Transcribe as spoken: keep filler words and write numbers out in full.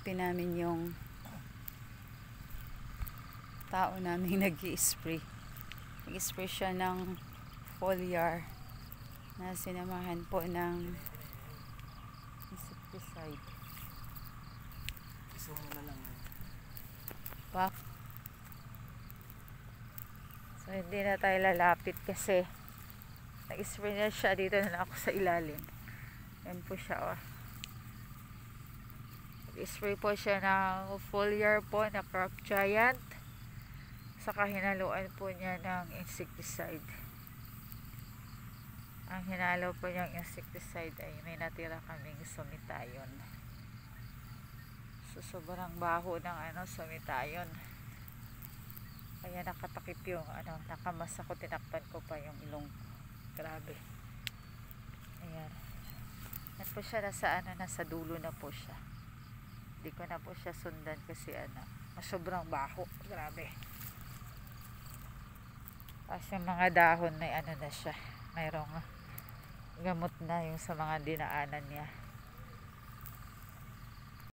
hanapin namin yung tao namin nag-i-spray. Nag-i-spray siya ng foliar na sinamahan po ng insecticide. Iso mo na lang. Pa. So hindi na tayo lalapit kasi nag-spray na siya. Dito na ako sa ilalim. Yan po siya, oh. Nag-spray po siya ng foliar po na crop giant. Saka hinaluan po niya ng insecticide. Ang hinalo po niyang insecticide ay may natira kaming sumitayon. So sobrang baho ng ano, sumitayon. Kaya nakatakip yung ano, nakamasa ko, tinakpan ko pa yung ilong ko. Grabe. Ayan. Yan po siya, nasa ano, nasa dulo na po siya. Hindi ko na po siya sundan kasi ano, sobrang baho. Grabe. Tapos yung mga dahon na ano na siya, mayroong gamot na yung sa mga dinaanan niya.